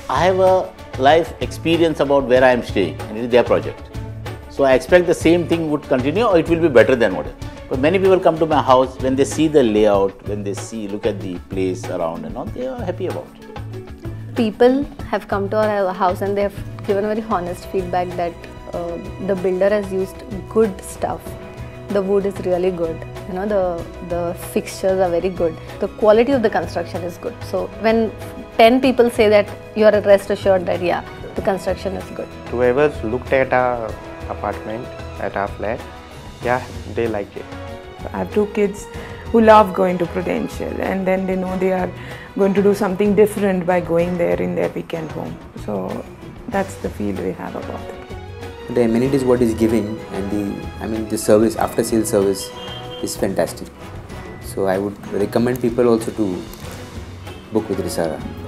I have a life experience about where I am staying, and it is their project. So I expect the same thing would continue, or it will be better than whatever. But many people come to my house, when they see the layout, when they look at the place around and all, they are happy about it. People have come to our house and they have given very honest feedback that the builder has used good stuff. The wood is really good. You know, the fixtures are very good. The quality of the construction is good. So when 10 people say that, you are rest assured that yeah, the construction is good. Whoever's looked at our apartment, at our flat, yeah, they like it. I have 2 kids who love going to Prudential, and then they know they are going to do something different by going there in their weekend home. So that's the feel we have about the place. The amenities what is giving, and the service, after sales service is fantastic. So I would recommend people also to book with Risara.